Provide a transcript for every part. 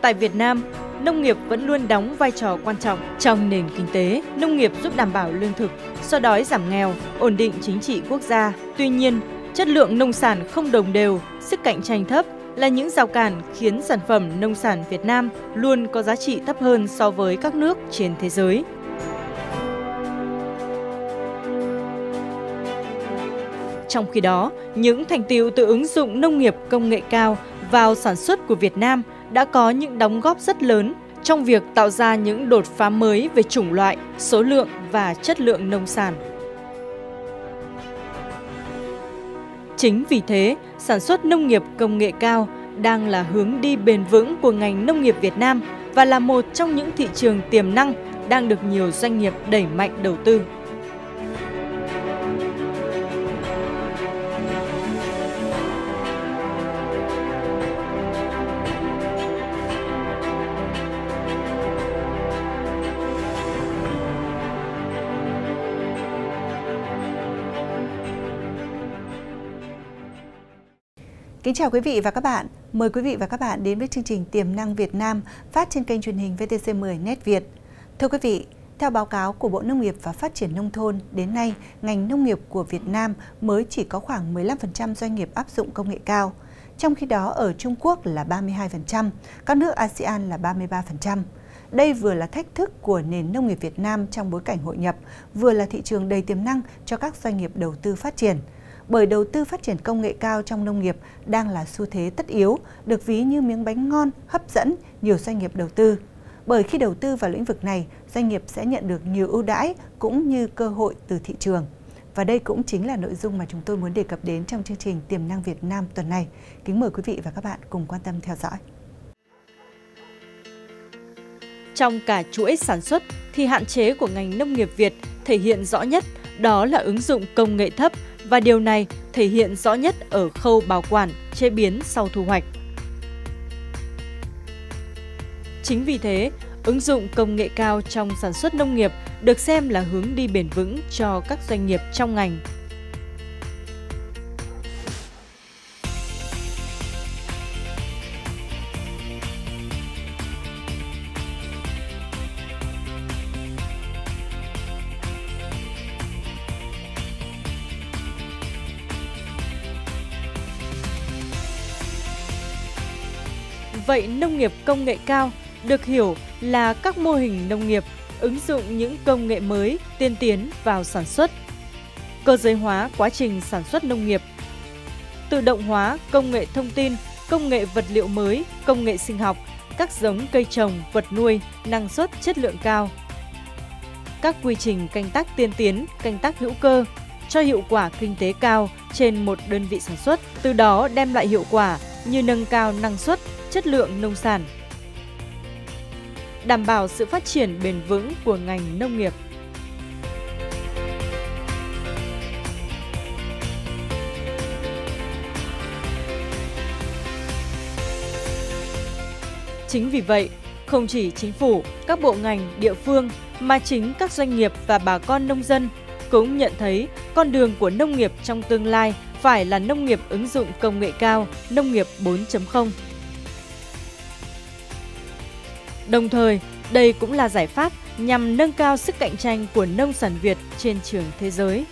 Tại Việt Nam, nông nghiệp vẫn luôn đóng vai trò quan trọng trong nền kinh tế. Nông nghiệp giúp đảm bảo lương thực, xóa đói giảm nghèo, ổn định chính trị quốc gia. Tuy nhiên, chất lượng nông sản không đồng đều, sức cạnh tranh thấp là những rào cản khiến sản phẩm nông sản Việt Nam luôn có giá trị thấp hơn so với các nước trên thế giới. Trong khi đó, những thành tựu từ ứng dụng nông nghiệp công nghệ cao vào sản xuất của Việt Nam đã có những đóng góp rất lớn trong việc tạo ra những đột phá mới về chủng loại, số lượng và chất lượng nông sản. Chính vì thế, sản xuất nông nghiệp công nghệ cao đang là hướng đi bền vững của ngành nông nghiệp Việt Nam và là một trong những thị trường tiềm năng đang được nhiều doanh nghiệp đẩy mạnh đầu tư. Kính chào quý vị và các bạn. Mời quý vị và các bạn đến với chương trình Tiềm năng Việt Nam phát trên kênh truyền hình VTC10 Net Việt. Thưa quý vị, theo báo cáo của Bộ Nông nghiệp và Phát triển Nông thôn, đến nay, ngành nông nghiệp của Việt Nam mới chỉ có khoảng 15% doanh nghiệp áp dụng công nghệ cao. Trong khi đó, ở Trung Quốc là 32%, các nước ASEAN là 33%. Đây vừa là thách thức của nền nông nghiệp Việt Nam trong bối cảnh hội nhập, vừa là thị trường đầy tiềm năng cho các doanh nghiệp đầu tư phát triển. Bởi đầu tư phát triển công nghệ cao trong nông nghiệp đang là xu thế tất yếu, được ví như miếng bánh ngon, hấp dẫn nhiều doanh nghiệp đầu tư. Bởi khi đầu tư vào lĩnh vực này, doanh nghiệp sẽ nhận được nhiều ưu đãi cũng như cơ hội từ thị trường. Và đây cũng chính là nội dung mà chúng tôi muốn đề cập đến trong chương trình Tiềm năng Việt Nam tuần này. Kính mời quý vị và các bạn cùng quan tâm theo dõi. Trong cả chuỗi sản xuất thì hạn chế của ngành nông nghiệp Việt thể hiện rõ nhất, đó là ứng dụng công nghệ thấp, và điều này thể hiện rõ nhất ở khâu bảo quản, chế biến sau thu hoạch. Chính vì thế, ứng dụng công nghệ cao trong sản xuất nông nghiệp được xem là hướng đi bền vững cho các doanh nghiệp trong ngành. Vậy nông nghiệp công nghệ cao được hiểu là các mô hình nông nghiệp ứng dụng những công nghệ mới, tiên tiến vào sản xuất, cơ giới hóa quá trình sản xuất nông nghiệp, tự động hóa công nghệ thông tin, công nghệ vật liệu mới, công nghệ sinh học, các giống cây trồng, vật nuôi, năng suất chất lượng cao, các quy trình canh tác tiên tiến, canh tác hữu cơ cho hiệu quả kinh tế cao trên một đơn vị sản xuất, từ đó đem lại hiệu quả như nâng cao năng suất, chất lượng nông sản, đảm bảo sự phát triển bền vững của ngành nông nghiệp. Chính vì vậy, không chỉ chính phủ, các bộ ngành, địa phương mà chính các doanh nghiệp và bà con nông dân cũng nhận thấy con đường của nông nghiệp trong tương lai phải là nông nghiệp ứng dụng công nghệ cao, nông nghiệp 4.0. Đồng thời, đây cũng là giải pháp nhằm nâng cao sức cạnh tranh của nông sản Việt trên trường thế giới.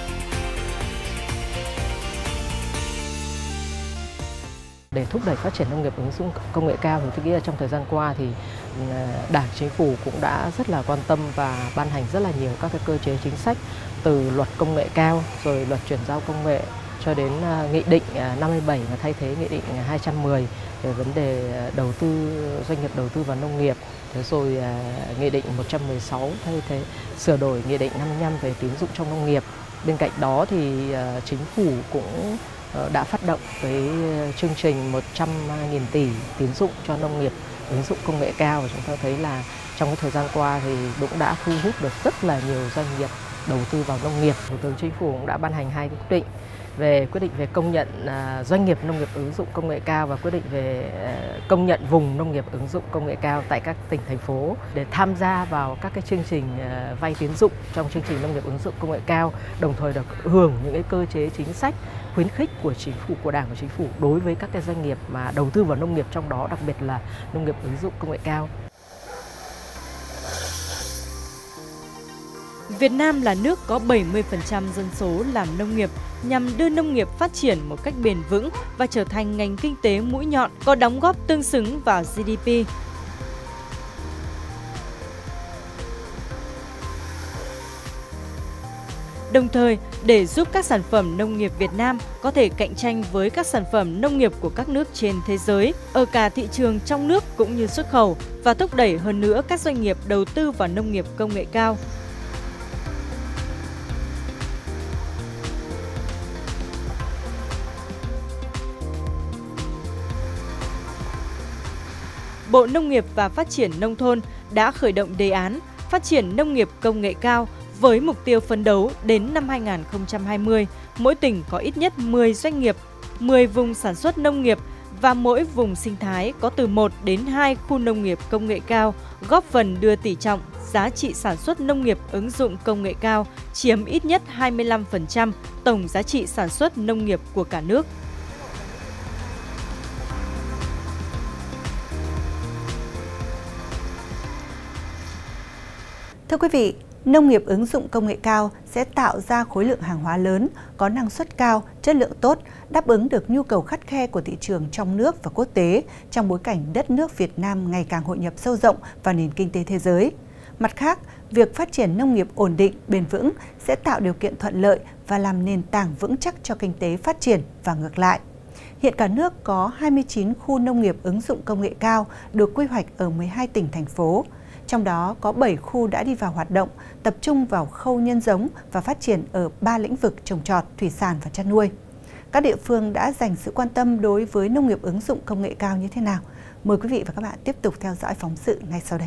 Để thúc đẩy phát triển nông nghiệp ứng dụng công nghệ cao thì tôi nghĩ là trong thời gian qua thì Đảng, Chính phủ cũng đã rất là quan tâm và ban hành rất là nhiều các cái cơ chế chính sách, từ luật công nghệ cao rồi luật chuyển giao công nghệ cho đến nghị định 57 mà thay thế nghị định 210 về vấn đề đầu tư, doanh nghiệp đầu tư vào nông nghiệp. Thế rồi nghị định 116 thay thế sửa đổi nghị định 55 về tín dụng trong nông nghiệp. Bên cạnh đó thì chính phủ cũng đã phát động cái chương trình 100.000 tỷ tín dụng cho nông nghiệp ứng dụng công nghệ cao, và chúng ta thấy là trong cái thời gian qua thì cũng đã thu hút được rất là nhiều doanh nghiệp đầu tư vào nông nghiệp. Thủ tướng Chính phủ cũng đã ban hành 2 quyết định. về quyết định về công nhận doanh nghiệp nông nghiệp ứng dụng công nghệ cao và quyết định về công nhận vùng nông nghiệp ứng dụng công nghệ cao tại các tỉnh, thành phố để tham gia vào các cái chương trình vay tín dụng trong chương trình nông nghiệp ứng dụng công nghệ cao, đồng thời được hưởng những cái cơ chế chính sách khuyến khích của chính phủ, của Đảng và Chính phủ đối với các cái doanh nghiệp mà đầu tư vào nông nghiệp, trong đó đặc biệt là nông nghiệp ứng dụng công nghệ cao. Việt Nam là nước có 70% dân số làm nông nghiệp, nhằm đưa nông nghiệp phát triển một cách bền vững và trở thành ngành kinh tế mũi nhọn có đóng góp tương xứng vào GDP. Đồng thời, để giúp các sản phẩm nông nghiệp Việt Nam có thể cạnh tranh với các sản phẩm nông nghiệp của các nước trên thế giới, ở cả thị trường trong nước cũng như xuất khẩu, và thúc đẩy hơn nữa các doanh nghiệp đầu tư vào nông nghiệp công nghệ cao. Bộ Nông nghiệp và Phát triển Nông thôn đã khởi động đề án phát triển nông nghiệp công nghệ cao với mục tiêu phấn đấu đến năm 2020, mỗi tỉnh có ít nhất 10 doanh nghiệp, 10 vùng sản xuất nông nghiệp và mỗi vùng sinh thái có từ 1 đến 2 khu nông nghiệp công nghệ cao, góp phần đưa tỷ trọng giá trị sản xuất nông nghiệp ứng dụng công nghệ cao chiếm ít nhất 25% tổng giá trị sản xuất nông nghiệp của cả nước. Thưa quý vị, nông nghiệp ứng dụng công nghệ cao sẽ tạo ra khối lượng hàng hóa lớn, có năng suất cao, chất lượng tốt, đáp ứng được nhu cầu khắt khe của thị trường trong nước và quốc tế trong bối cảnh đất nước Việt Nam ngày càng hội nhập sâu rộng vào nền kinh tế thế giới. Mặt khác, việc phát triển nông nghiệp ổn định, bền vững sẽ tạo điều kiện thuận lợi và làm nền tảng vững chắc cho kinh tế phát triển và ngược lại. Hiện cả nước có 29 khu nông nghiệp ứng dụng công nghệ cao được quy hoạch ở 12 tỉnh, thành phố. Trong đó có 7 khu đã đi vào hoạt động, tập trung vào khâu nhân giống và phát triển ở 3 lĩnh vực trồng trọt, thủy sản và chăn nuôi. Các địa phương đã dành sự quan tâm đối với nông nghiệp ứng dụng công nghệ cao như thế nào? Mời quý vị và các bạn tiếp tục theo dõi phóng sự ngay sau đây.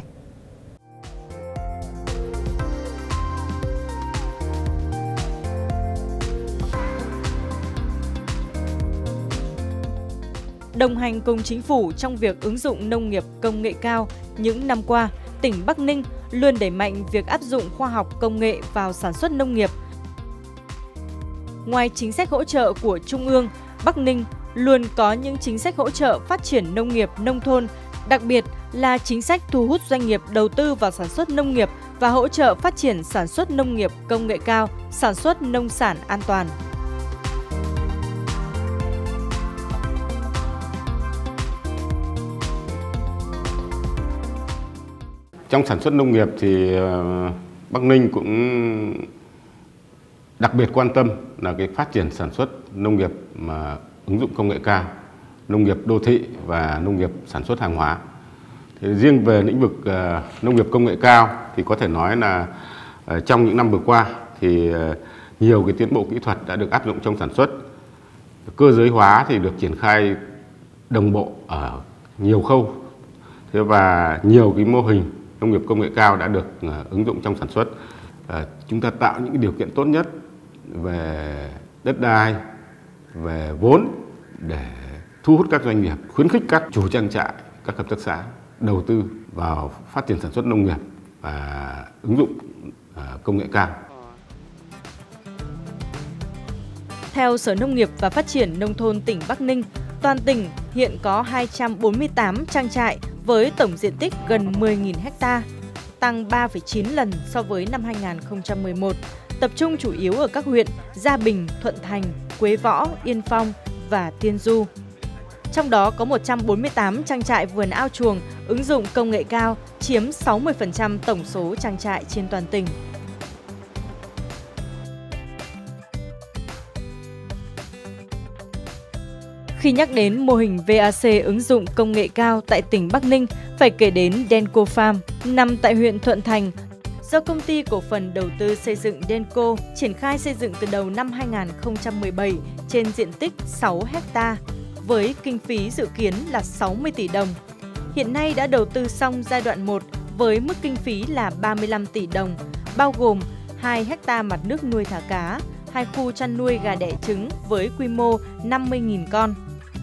Đồng hành cùng chính phủ trong việc ứng dụng nông nghiệp công nghệ cao, những năm qua, tỉnh Bắc Ninh luôn đẩy mạnh việc áp dụng khoa học công nghệ vào sản xuất nông nghiệp. Ngoài chính sách hỗ trợ của Trung ương, Bắc Ninh luôn có những chính sách hỗ trợ phát triển nông nghiệp nông thôn, đặc biệt là chính sách thu hút doanh nghiệp đầu tư vào sản xuất nông nghiệp và hỗ trợ phát triển sản xuất nông nghiệp công nghệ cao, sản xuất nông sản an toàn. Trong sản xuất nông nghiệp thì Bắc Ninh cũng đặc biệt quan tâm là cái phát triển sản xuất nông nghiệp mà ứng dụng công nghệ cao, nông nghiệp đô thị và nông nghiệp sản xuất hàng hóa. Thì riêng về lĩnh vực nông nghiệp công nghệ cao thì có thể nói là trong những năm vừa qua thì nhiều cái tiến bộ kỹ thuật đã được áp dụng trong sản xuất. Cơ giới hóa thì được triển khai đồng bộ ở nhiều khâu. Thế và nhiều cái mô hình nông nghiệp công nghệ cao đã được ứng dụng trong sản xuất. Chúng ta tạo những điều kiện tốt nhất về đất đai, về vốn để thu hút các doanh nghiệp, khuyến khích các chủ trang trại, các hợp tác xã đầu tư vào phát triển sản xuất nông nghiệp và ứng dụng công nghệ cao. Theo Sở Nông nghiệp và Phát triển Nông thôn tỉnh Bắc Ninh, toàn tỉnh hiện có 248 trang trại với tổng diện tích gần 10.000 ha, tăng 3,9 lần so với năm 2011, tập trung chủ yếu ở các huyện Gia Bình, Thuận Thành, Quế Võ, Yên Phong và Tiên Du. Trong đó có 148 trang trại vườn ao chuồng ứng dụng công nghệ cao, chiếm 60% tổng số trang trại trên toàn tỉnh. Khi nhắc đến mô hình VAC ứng dụng công nghệ cao tại tỉnh Bắc Ninh, phải kể đến Denko Farm, nằm tại huyện Thuận Thành, do Công ty Cổ phần Đầu tư Xây dựng Denko triển khai xây dựng từ đầu năm 2017 trên diện tích 6 ha, với kinh phí dự kiến là 60 tỷ đồng. Hiện nay đã đầu tư xong giai đoạn 1 với mức kinh phí là 35 tỷ đồng, bao gồm 2 ha mặt nước nuôi thả cá, 2 khu chăn nuôi gà đẻ trứng với quy mô 50.000 con.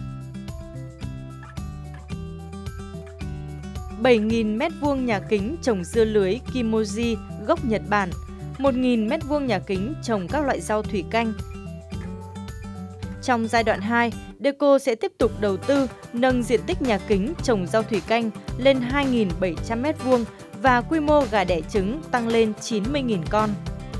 7.000 m2 nhà kính trồng dưa lưới Kimoji gốc Nhật Bản, 1.000 m2 nhà kính trồng các loại rau thủy canh. Trong giai đoạn 2, Deco sẽ tiếp tục đầu tư nâng diện tích nhà kính trồng rau thủy canh lên 2.700 m2 và quy mô gà đẻ trứng tăng lên 90.000 con.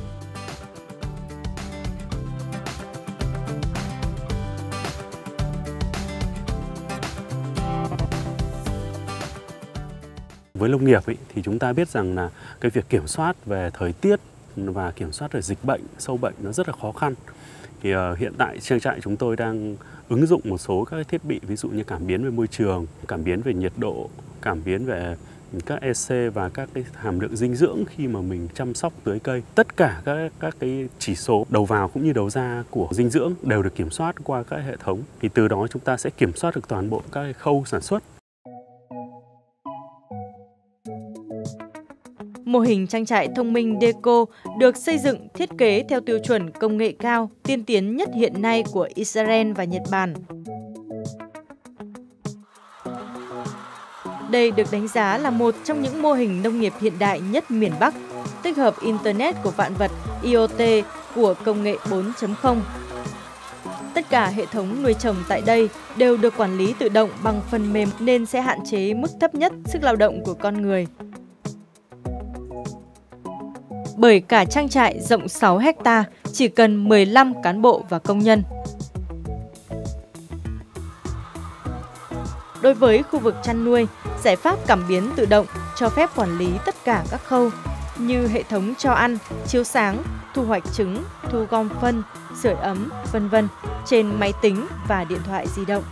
Với nông nghiệp thì chúng ta biết rằng là cái việc kiểm soát về thời tiết và kiểm soát về dịch bệnh, sâu bệnh nó rất là khó khăn. Thì hiện tại trang trại chúng tôi đang ứng dụng một số các thiết bị, ví dụ như cảm biến về môi trường, cảm biến về nhiệt độ, cảm biến về các EC và các cái hàm lượng dinh dưỡng khi mà mình chăm sóc tưới cây. Tất cả các cái chỉ số đầu vào cũng như đầu ra của dinh dưỡng đều được kiểm soát qua các hệ thống. Thì từ đó chúng ta sẽ kiểm soát được toàn bộ các cái khâu sản xuất. Mô hình trang trại thông minh Deco được xây dựng thiết kế theo tiêu chuẩn công nghệ cao, tiên tiến nhất hiện nay của Israel và Nhật Bản. Đây được đánh giá là một trong những mô hình nông nghiệp hiện đại nhất miền Bắc, tích hợp Internet của vạn vật IoT của công nghệ 4.0. Tất cả hệ thống nuôi trồng tại đây đều được quản lý tự động bằng phần mềm nên sẽ hạn chế mức thấp nhất sức lao động của con người. Bởi cả trang trại rộng 6 ha chỉ cần 15 cán bộ và công nhân. Đối với khu vực chăn nuôi, giải pháp cảm biến tự động cho phép quản lý tất cả các khâu như hệ thống cho ăn, chiếu sáng, thu hoạch trứng, thu gom phân, sưởi ấm, v.v. trên máy tính và điện thoại di động.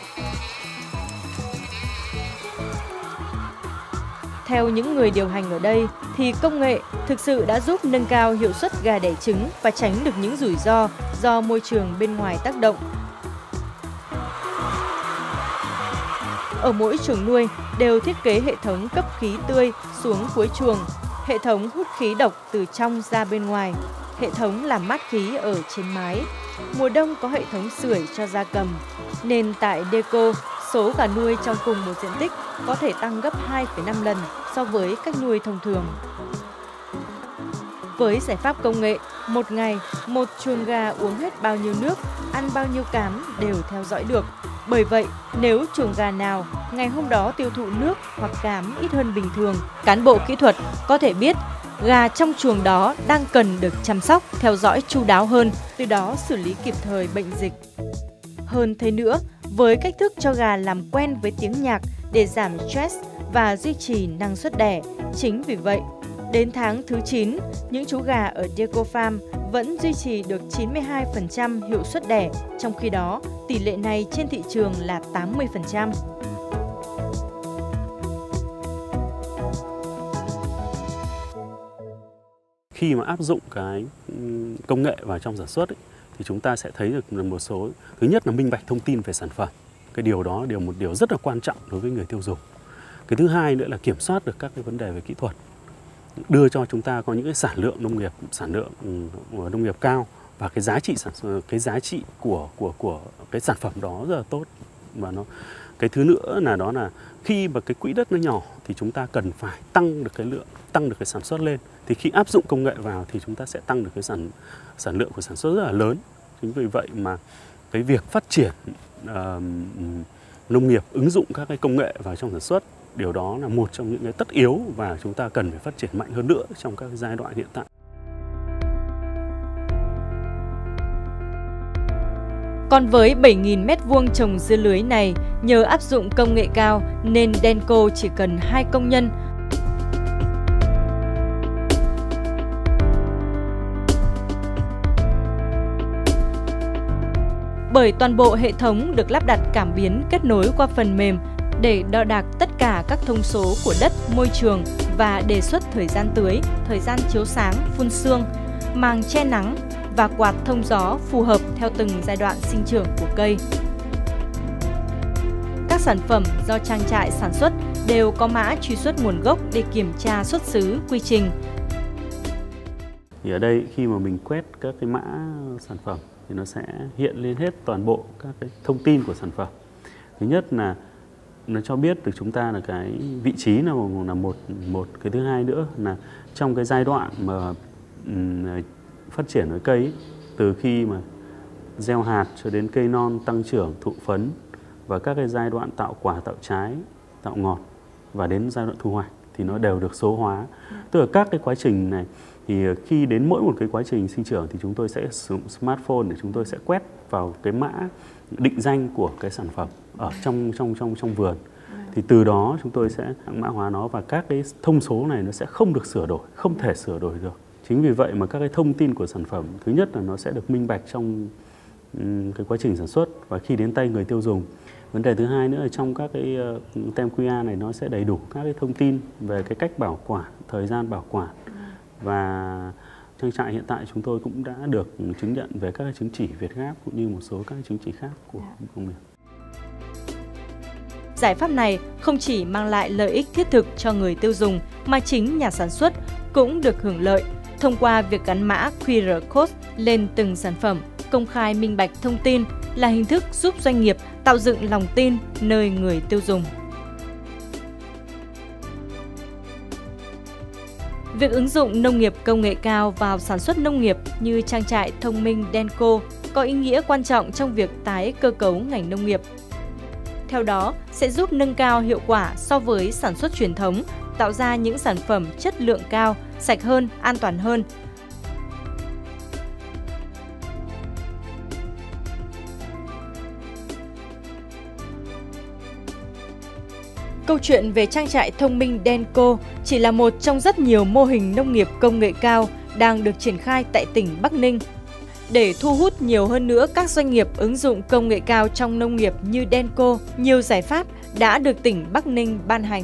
Theo những người điều hành ở đây thì công nghệ thực sự đã giúp nâng cao hiệu suất gà đẻ trứng và tránh được những rủi ro do môi trường bên ngoài tác động. Ở mỗi chuồng nuôi đều thiết kế hệ thống cấp khí tươi xuống cuối chuồng, hệ thống hút khí độc từ trong ra bên ngoài, hệ thống làm mát khí ở trên mái. Mùa đông có hệ thống sưởi cho gia cầm, nên tại Deco, số gà nuôi trong cùng một diện tích có thể tăng gấp 2,5 lần so với cách nuôi thông thường. Với giải pháp công nghệ, một ngày, một chuồng gà uống hết bao nhiêu nước, ăn bao nhiêu cám đều theo dõi được. Bởi vậy, nếu chuồng gà nào ngày hôm đó tiêu thụ nước hoặc cám ít hơn bình thường, cán bộ kỹ thuật có thể biết gà trong chuồng đó đang cần được chăm sóc, theo dõi chu đáo hơn, từ đó xử lý kịp thời bệnh dịch. Hơn thế nữa, với cách thức cho gà làm quen với tiếng nhạc để giảm stress và duy trì năng suất đẻ. Chính vì vậy, đến tháng thứ 9, những chú gà ở Deco Farm vẫn duy trì được 92% hiệu suất đẻ, trong khi đó tỷ lệ này trên thị trường là 80%. Khi mà áp dụng cái công nghệ vào trong sản xuất thì chúng ta sẽ thấy được một số, thứ nhất là minh bạch thông tin về sản phẩm. Cái điều đó một điều rất là quan trọng đối với người tiêu dùng. Cái thứ hai nữa là kiểm soát được các cái vấn đề về kỹ thuật, đưa cho chúng ta có những cái sản lượng nông nghiệp cao và cái giá trị của cái sản phẩm đó rất là tốt. Và cái thứ nữa là đó là khi mà cái quỹ đất nó nhỏ thì chúng ta cần phải tăng được cái lượng, tăng được cái sản xuất lên. Thì khi áp dụng công nghệ vào thì chúng ta sẽ tăng được cái sản lượng của sản xuất rất là lớn. Chính vì vậy mà cái việc phát triển nông nghiệp, ứng dụng các cái công nghệ vào trong sản xuất, điều đó là một trong những cái tất yếu và chúng ta cần phải phát triển mạnh hơn nữa trong các giai đoạn hiện tại. Còn với 7.000 m2 trồng dưa lưới này, nhờ áp dụng công nghệ cao nên Deco chỉ cần 2 công nhân. Bởi toàn bộ hệ thống được lắp đặt cảm biến kết nối qua phần mềm để đo đạc tất cả các thông số của đất, môi trường và đề xuất thời gian tưới, thời gian chiếu sáng, phun sương, màng che nắng và quạt thông gió phù hợp theo từng giai đoạn sinh trưởng của cây. Các sản phẩm do trang trại sản xuất đều có mã truy xuất nguồn gốc để kiểm tra xuất xứ, quy trình. Thì ở đây khi mà mình quét các cái mã sản phẩm thì nó sẽ hiện lên hết toàn bộ các cái thông tin của sản phẩm. Thứ nhất là nó cho biết được chúng ta là cái vị trí là một. Cái thứ hai nữa là trong cái giai đoạn mà phát triển cái cây ấy, từ khi mà gieo hạt cho đến cây non tăng trưởng, thụ phấn và các cái giai đoạn tạo quả, tạo trái, tạo ngọt và đến giai đoạn thu hoạch thì nó đều được số hóa. Tức là các cái quá trình này thì khi đến mỗi một cái quá trình sinh trưởng thì chúng tôi sẽ sử dụng smartphone để chúng tôi sẽ quét vào cái mã định danh của cái sản phẩm ở trong vườn. Thì từ đó chúng tôi sẽ mã hóa nó và các cái thông số này nó sẽ không được sửa đổi, không thể sửa đổi được. Chính vì vậy mà các cái thông tin của sản phẩm thứ nhất là nó sẽ được minh bạch trong cái quá trình sản xuất và khi đến tay người tiêu dùng. Vấn đề thứ hai nữa là trong các cái tem QR này nó sẽ đầy đủ các cái thông tin về cái cách bảo quản, thời gian bảo quản. Và trang trại hiện tại chúng tôi cũng đã được chứng nhận về các cái chứng chỉ Việt Gáp cũng như một số các cái chứng chỉ khác của công nghiệp. Giải pháp này không chỉ mang lại lợi ích thiết thực cho người tiêu dùng mà chính nhà sản xuất cũng được hưởng lợi thông qua việc gắn mã QR code lên từng sản phẩm. Công khai minh bạch thông tin là hình thức giúp doanh nghiệp tạo dựng lòng tin nơi người tiêu dùng. Việc ứng dụng nông nghiệp công nghệ cao vào sản xuất nông nghiệp như trang trại thông minh Denko có ý nghĩa quan trọng trong việc tái cơ cấu ngành nông nghiệp. Theo đó, sẽ giúp nâng cao hiệu quả so với sản xuất truyền thống, tạo ra những sản phẩm chất lượng cao, sạch hơn, an toàn hơn. Câu chuyện về trang trại thông minh Denko chỉ là một trong rất nhiều mô hình nông nghiệp công nghệ cao đang được triển khai tại tỉnh Bắc Ninh. Để thu hút nhiều hơn nữa các doanh nghiệp ứng dụng công nghệ cao trong nông nghiệp như Denko, nhiều giải pháp đã được tỉnh Bắc Ninh ban hành.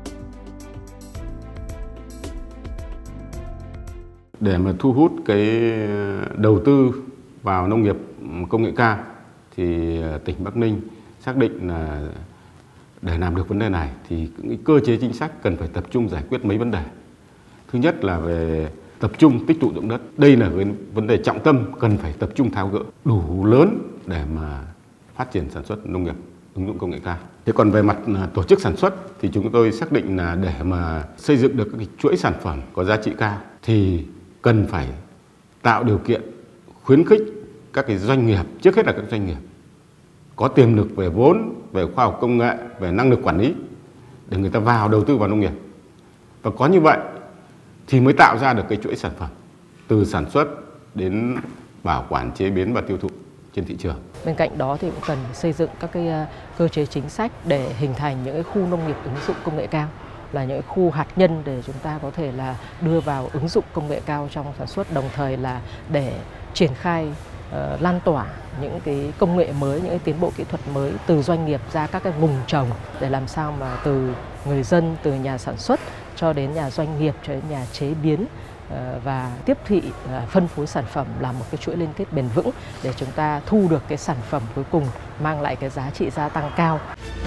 Để mà thu hút cái đầu tư vào nông nghiệp công nghệ cao thì tỉnh Bắc Ninh xác định là để làm được vấn đề này thì những cơ chế chính sách cần phải tập trung giải quyết mấy vấn đề. Thứ nhất là về tập trung tích tụ dụng đất. Đây là cái vấn đề trọng tâm cần phải tập trung tháo gỡ đủ lớn để mà phát triển sản xuất nông nghiệp ứng dụng công nghệ cao. Thế còn về mặt tổ chức sản xuất thì chúng tôi xác định là để mà xây dựng được các chuỗi sản phẩm có giá trị cao thì cần phải tạo điều kiện khuyến khích các cái doanh nghiệp, trước hết là các doanh nghiệp có tiềm lực về vốn, về khoa học công nghệ, về năng lực quản lý để người ta vào đầu tư vào nông nghiệp. Và có như vậy thì mới tạo ra được cái chuỗi sản phẩm từ sản xuất đến bảo quản, chế biến và tiêu thụ trên thị trường. Bên cạnh đó thì cũng cần xây dựng các cái cơ chế chính sách để hình thành những cái khu nông nghiệp ứng dụng công nghệ cao, là những khu hạt nhân để chúng ta có thể là đưa vào ứng dụng công nghệ cao trong sản xuất, đồng thời là để triển khai lan tỏa những cái công nghệ mới, những cái tiến bộ kỹ thuật mới từ doanh nghiệp ra các cái vùng trồng để làm sao mà từ người dân, từ nhà sản xuất cho đến nhà doanh nghiệp, cho đến nhà chế biến và tiếp thị phân phối sản phẩm là một cái chuỗi liên kết bền vững để chúng ta thu được cái sản phẩm cuối cùng mang lại cái giá trị gia tăng cao.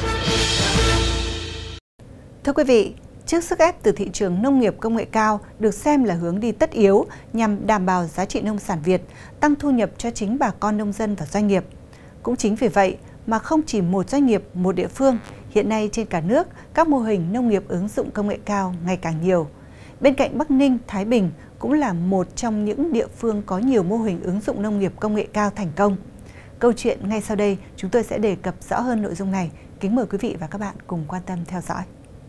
Thưa quý vị, trước sức ép từ thị trường nông nghiệp công nghệ cao được xem là hướng đi tất yếu nhằm đảm bảo giá trị nông sản Việt, tăng thu nhập cho chính bà con nông dân và doanh nghiệp. Cũng chính vì vậy mà không chỉ một doanh nghiệp, một địa phương, hiện nay trên cả nước, các mô hình nông nghiệp ứng dụng công nghệ cao ngày càng nhiều. Bên cạnh Bắc Ninh, Thái Bình cũng là một trong những địa phương có nhiều mô hình ứng dụng nông nghiệp công nghệ cao thành công. Câu chuyện ngay sau đây, chúng tôi sẽ đề cập rõ hơn nội dung này. Kính mời quý vị và các bạn cùng quan tâm theo dõi.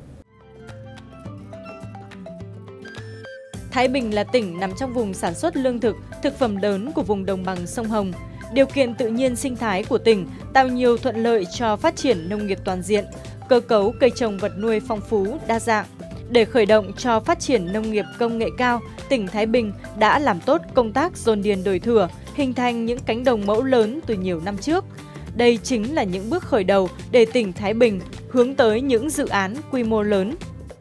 Thái Bình là tỉnh nằm trong vùng sản xuất lương thực, thực phẩm lớn của vùng đồng bằng sông Hồng. Điều kiện tự nhiên sinh thái của tỉnh tạo nhiều thuận lợi cho phát triển nông nghiệp toàn diện, cơ cấu cây trồng vật nuôi phong phú, đa dạng. Để khởi động cho phát triển nông nghiệp công nghệ cao, tỉnh Thái Bình đã làm tốt công tác dồn điền đổi thửa, hình thành những cánh đồng mẫu lớn từ nhiều năm trước. Đây chính là những bước khởi đầu để tỉnh Thái Bình hướng tới những dự án quy mô lớn.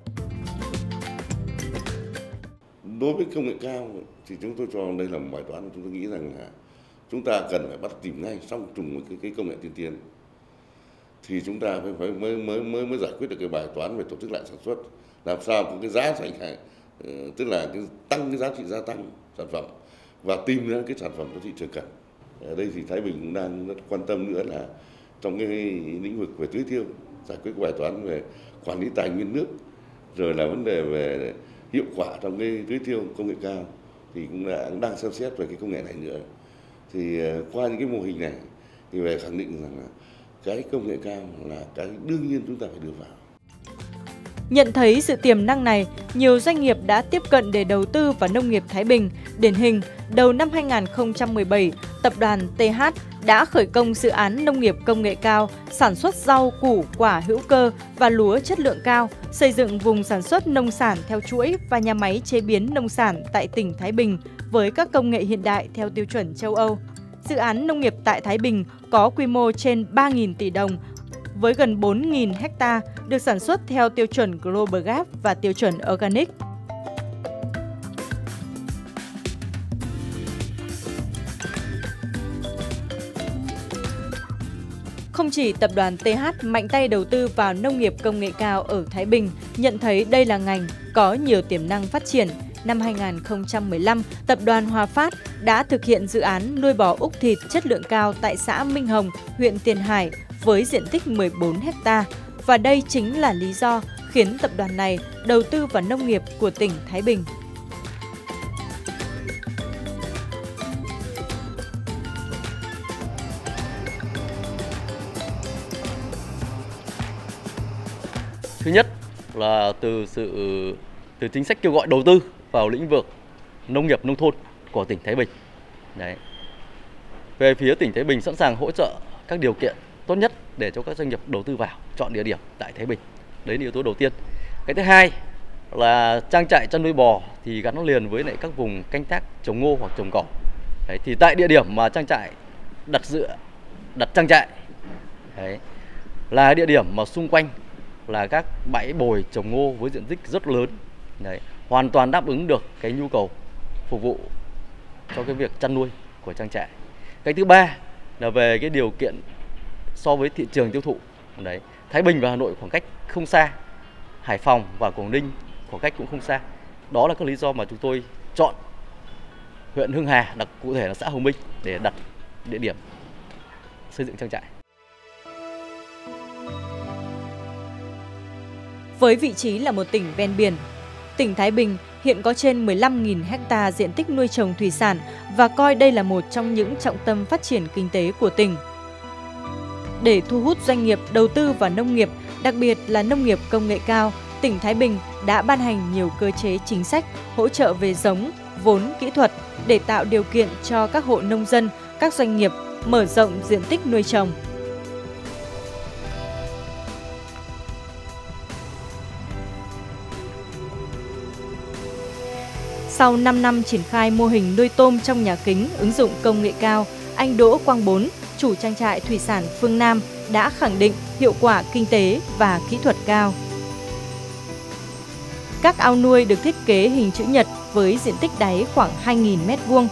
Đối với công nghệ cao thì chúng tôi cho đây là một bài toán, chúng tôi nghĩ rằng là chúng ta cần phải bắt tìm ngay xong trùng một cái công nghệ tiên tiến thì chúng ta mới giải quyết được cái bài toán về tổ chức lại sản xuất, làm sao có cái giá thành, tức là tăng cái giá trị gia tăng sản phẩm và tìm ra cái sản phẩm của thị trường cần. Ở đây thì Thái Bình cũng đang rất quan tâm nữa là trong cái lĩnh vực về tưới tiêu, giải quyết bài toán về quản lý tài nguyên nước, rồi là vấn đề về hiệu quả trong cái tưới tiêu công nghệ cao thì cũng đang xem xét về cái công nghệ này nữa. Thì qua những cái mô hình này thì về khẳng định rằng là cái công nghệ cao là cái đương nhiên chúng ta phải đưa vào. Nhận thấy sự tiềm năng này, nhiều doanh nghiệp đã tiếp cận để đầu tư vào nông nghiệp Thái Bình. Điển hình, đầu năm 2017, tập đoàn TH đã khởi công dự án nông nghiệp công nghệ cao, sản xuất rau, củ, quả hữu cơ và lúa chất lượng cao, xây dựng vùng sản xuất nông sản theo chuỗi và nhà máy chế biến nông sản tại tỉnh Thái Bình với các công nghệ hiện đại theo tiêu chuẩn châu Âu. Dự án nông nghiệp tại Thái Bình có quy mô trên 3.000 tỷ đồng, với gần 4.000 ha được sản xuất theo tiêu chuẩn Global Gap và tiêu chuẩn Organic. Không chỉ tập đoàn TH mạnh tay đầu tư vào nông nghiệp công nghệ cao ở Thái Bình, nhận thấy đây là ngành có nhiều tiềm năng phát triển. Năm 2015, tập đoàn Hòa Phát đã thực hiện dự án nuôi bò úc thịt chất lượng cao tại xã Minh Hồng, huyện Tiền Hải với diện tích 14 ha. Và đây chính là lý do khiến tập đoàn này đầu tư vào nông nghiệp của tỉnh Thái Bình. Thứ nhất là từ chính sách kêu gọi đầu tư vào lĩnh vực nông nghiệp nông thôn của tỉnh Thái Bình. Đấy. Về phía tỉnh Thái Bình sẵn sàng hỗ trợ các điều kiện tốt nhất để cho các doanh nghiệp đầu tư vào, chọn địa điểm tại Thái Bình. Đấy là yếu tố đầu tiên. Cái thứ hai là trang trại chăn nuôi bò thì gắn liền với lại các vùng canh tác trồng ngô hoặc trồng cỏ. Đấy, thì tại địa điểm mà trang trại đặt trang trại đấy, là địa điểm mà xung quanh là các bãi bồi trồng ngô với diện tích rất lớn. Đấy, hoàn toàn đáp ứng được cái nhu cầu phục vụ cho cái việc chăn nuôi của trang trại. Cái thứ ba là về cái điều kiện so với thị trường tiêu thụ. Đấy, Thái Bình và Hà Nội khoảng cách không xa, Hải Phòng và Quảng Ninh khoảng cách cũng không xa. Đó là các lý do mà chúng tôi chọn huyện Hưng Hà, cụ thể là xã Hồng Minh để đặt địa điểm xây dựng trang trại. Với vị trí là một tỉnh ven biển, tỉnh Thái Bình hiện có trên 15.000 ha diện tích nuôi trồng thủy sản và coi đây là một trong những trọng tâm phát triển kinh tế của tỉnh. Để thu hút doanh nghiệp đầu tư vào nông nghiệp, đặc biệt là nông nghiệp công nghệ cao, tỉnh Thái Bình đã ban hành nhiều cơ chế chính sách hỗ trợ về giống, vốn, kỹ thuật để tạo điều kiện cho các hộ nông dân, các doanh nghiệp mở rộng diện tích nuôi trồng. Sau 5 năm triển khai mô hình nuôi tôm trong nhà kính ứng dụng công nghệ cao, anh Đỗ Quang Bốn, chủ trang trại thủy sản Phương Nam đã khẳng định hiệu quả kinh tế và kỹ thuật cao. Các ao nuôi được thiết kế hình chữ nhật với diện tích đáy khoảng 2.000 m².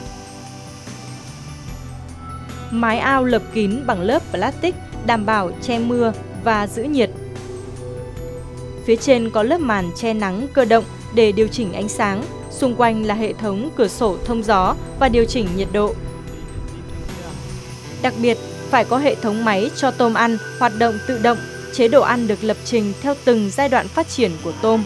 Mái ao lợp kín bằng lớp plastic đảm bảo che mưa và giữ nhiệt. Phía trên có lớp màn che nắng cơ động để điều chỉnh ánh sáng, xung quanh là hệ thống cửa sổ thông gió và điều chỉnh nhiệt độ. Đặc biệt, phải có hệ thống máy cho tôm ăn hoạt động tự động, chế độ ăn được lập trình theo từng giai đoạn phát triển của tôm.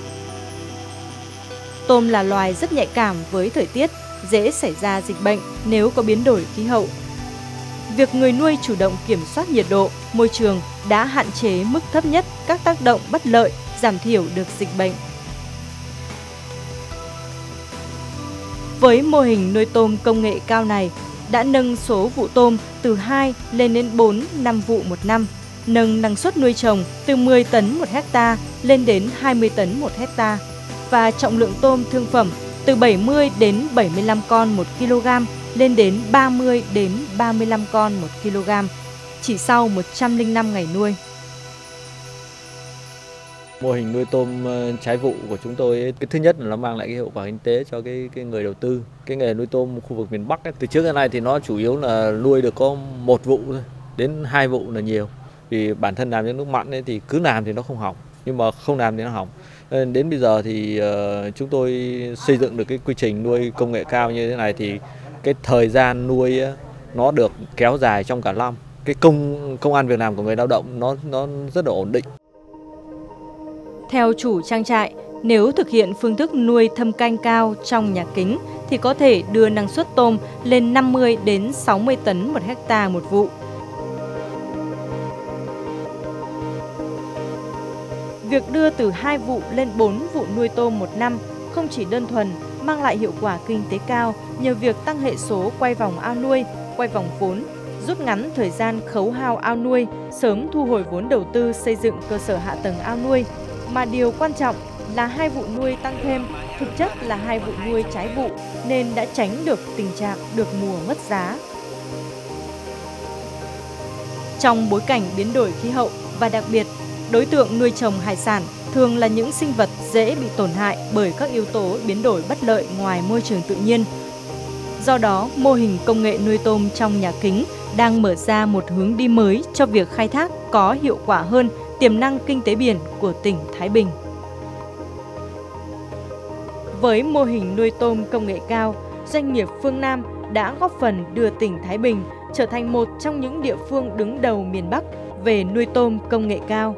Tôm là loài rất nhạy cảm với thời tiết, dễ xảy ra dịch bệnh nếu có biến đổi khí hậu. Việc người nuôi chủ động kiểm soát nhiệt độ, môi trường đã hạn chế mức thấp nhất các tác động bất lợi, giảm thiểu được dịch bệnh. Với mô hình nuôi tôm công nghệ cao này, đã nâng số vụ tôm từ 2 lên đến 4-5 vụ một năm, nâng năng suất nuôi trồng từ 10 tấn một ha lên đến 20 tấn một ha, và trọng lượng tôm thương phẩm từ 70 đến 75 con 1 kg lên đến 30 đến 35 con 1 kg, chỉ sau 105 ngày nuôi. Mô hình nuôi tôm trái vụ của chúng tôi, cái thứ nhất là nó mang lại cái hiệu quả kinh tế cho cái người đầu tư. Cái nghề nuôi tôm khu vực miền Bắc ấy, từ trước đến nay thì nó chủ yếu là nuôi được có 1 vụ thôi, đến 2 vụ là nhiều. Vì bản thân làm những nước mặn ấy thì cứ làm thì nó không hỏng, nhưng mà không làm thì nó hỏng. Đến bây giờ thì chúng tôi xây dựng được cái quy trình nuôi công nghệ cao như thế này thì cái thời gian nuôi nó được kéo dài trong cả năm. Cái công ăn việc làm của người lao động nó rất là ổn định. Theo chủ trang trại, nếu thực hiện phương thức nuôi thâm canh cao trong nhà kính thì có thể đưa năng suất tôm lên 50 đến 60 tấn một hectare một vụ. Việc đưa từ 2 vụ lên 4 vụ nuôi tôm một năm không chỉ đơn thuần mang lại hiệu quả kinh tế cao nhờ việc tăng hệ số quay vòng ao nuôi, quay vòng vốn, rút ngắn thời gian khấu hao ao nuôi, sớm thu hồi vốn đầu tư xây dựng cơ sở hạ tầng ao nuôi, mà điều quan trọng là 2 vụ nuôi tăng thêm, thực chất là 2 vụ nuôi trái vụ nên đã tránh được tình trạng được mùa mất giá. Trong bối cảnh biến đổi khí hậu và đặc biệt, đối tượng nuôi trồng hải sản thường là những sinh vật dễ bị tổn hại bởi các yếu tố biến đổi bất lợi ngoài môi trường tự nhiên. Do đó, mô hình công nghệ nuôi tôm trong nhà kính đang mở ra một hướng đi mới cho việc khai thác có hiệu quả hơn tiềm năng kinh tế biển của tỉnh Thái Bình. Với mô hình nuôi tôm công nghệ cao, doanh nghiệp Phương Nam đã góp phần đưa tỉnh Thái Bình trở thành một trong những địa phương đứng đầu miền Bắc về nuôi tôm công nghệ cao.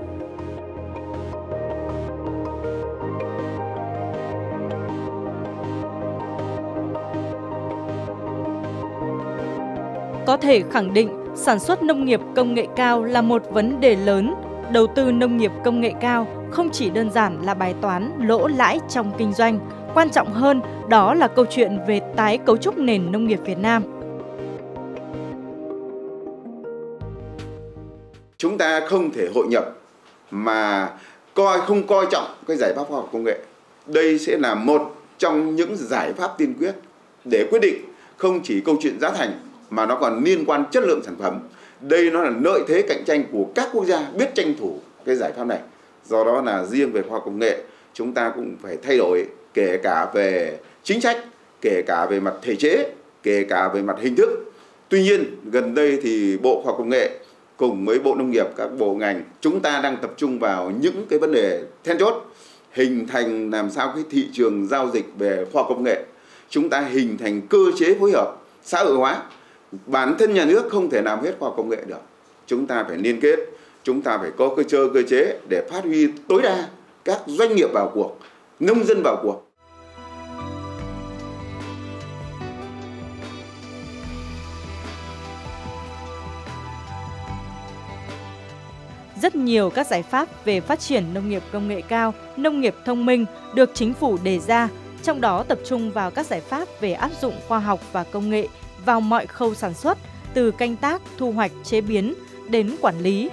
Có thể khẳng định, sản xuất nông nghiệp công nghệ cao là một vấn đề lớn. Đầu tư nông nghiệp công nghệ cao không chỉ đơn giản là bài toán lỗ lãi trong kinh doanh, quan trọng hơn đó là câu chuyện về tái cấu trúc nền nông nghiệp Việt Nam. Chúng ta không thể hội nhập mà không coi trọng cái giải pháp khoa học công nghệ. Đây sẽ là một trong những giải pháp tiên quyết để quyết định không chỉ câu chuyện giá thành mà nó còn liên quan chất lượng sản phẩm. Đây nó là lợi thế cạnh tranh của các quốc gia biết tranh thủ cái giải pháp này. Do đó là riêng về khoa học công nghệ chúng ta cũng phải thay đổi, kể cả về chính sách, kể cả về mặt thể chế, kể cả về mặt hình thức. Tuy nhiên gần đây thì Bộ Khoa học Công nghệ cùng với Bộ Nông nghiệp, các bộ ngành chúng ta đang tập trung vào những cái vấn đề then chốt, hình thành làm sao cái thị trường giao dịch về khoa học công nghệ. Chúng ta hình thành cơ chế phối hợp xã hội hóa. Bản thân nhà nước không thể làm hết khoa học công nghệ được. Chúng ta phải liên kết, chúng ta phải có cơ chế để phát huy tối đa, các doanh nghiệp vào cuộc, nông dân vào cuộc. Rất nhiều các giải pháp về phát triển nông nghiệp công nghệ cao, nông nghiệp thông minh được chính phủ đề ra, trong đó tập trung vào các giải pháp về áp dụng khoa học và công nghệ vào mọi khâu sản xuất, từ canh tác, thu hoạch, chế biến đến quản lý.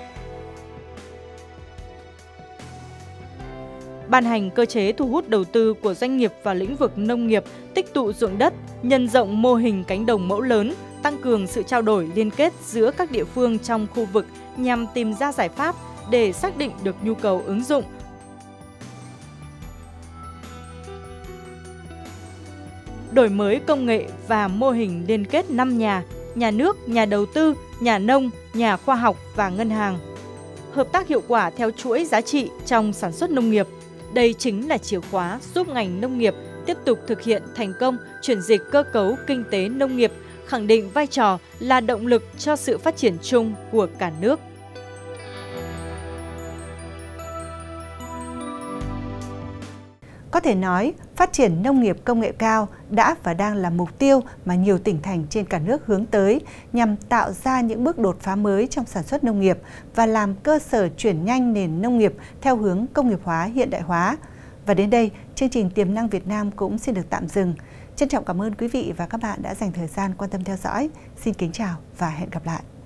Ban hành cơ chế thu hút đầu tư của doanh nghiệp vào lĩnh vực nông nghiệp, tích tụ ruộng đất, nhân rộng mô hình cánh đồng mẫu lớn, tăng cường sự trao đổi liên kết giữa các địa phương trong khu vực nhằm tìm ra giải pháp để xác định được nhu cầu ứng dụng. Đổi mới công nghệ và mô hình liên kết 5 nhà nước, nhà đầu tư, nhà nông, nhà khoa học và ngân hàng. Hợp tác hiệu quả theo chuỗi giá trị trong sản xuất nông nghiệp. Đây chính là chìa khóa giúp ngành nông nghiệp tiếp tục thực hiện thành công chuyển dịch cơ cấu kinh tế nông nghiệp, khẳng định vai trò là động lực cho sự phát triển chung của cả nước. Có thể nói, phát triển nông nghiệp công nghệ cao đã và đang là mục tiêu mà nhiều tỉnh thành trên cả nước hướng tới nhằm tạo ra những bước đột phá mới trong sản xuất nông nghiệp và làm cơ sở chuyển nhanh nền nông nghiệp theo hướng công nghiệp hóa, hiện đại hóa. Và đến đây, chương trình Tiềm năng Việt Nam cũng xin được tạm dừng. Trân trọng cảm ơn quý vị và các bạn đã dành thời gian quan tâm theo dõi. Xin kính chào và hẹn gặp lại.